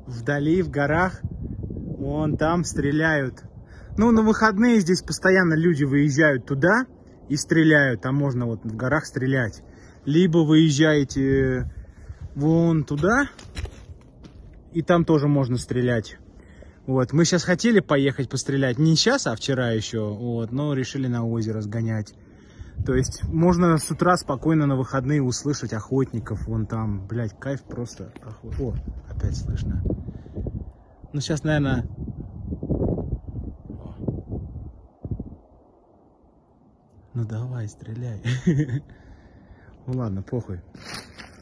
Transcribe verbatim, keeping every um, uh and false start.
вдали, в горах, вон там стреляют. Ну, на выходные здесь постоянно люди выезжают туда и стреляют. Там можно вот в горах стрелять. Либо выезжаете вон туда, и там тоже можно стрелять. Вот, мы сейчас хотели поехать пострелять, не сейчас, а вчера еще, вот, но решили на озеро сгонять. То есть можно с утра спокойно на выходные услышать охотников, вон там, блядь, кайф просто. Охот... О, опять слышно. Ну сейчас, наверное... Ну давай, стреляй. Ну ладно, похуй.